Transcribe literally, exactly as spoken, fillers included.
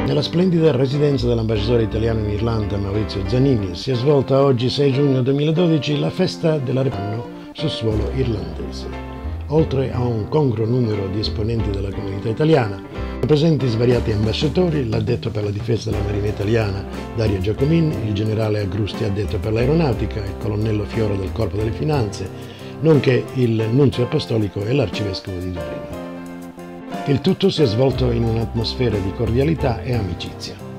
Nella splendida residenza dell'ambasciatore italiano in Irlanda Maurizio Zanini si è svolta oggi sei giugno duemiladodici la festa della Repubblica su suolo irlandese. Oltre a un congruo numero di esponenti della comunità italiana, presenti svariati ambasciatori, l'addetto per la difesa della Marina italiana Dario Giacomin, il generale Agrusti addetto per l'aeronautica, il colonnello Fioro del Corpo delle Finanze, nonché il nunzio apostolico e l'arcivescovo di Dublino. Il tutto si è svolto in un'atmosfera di cordialità e amicizia.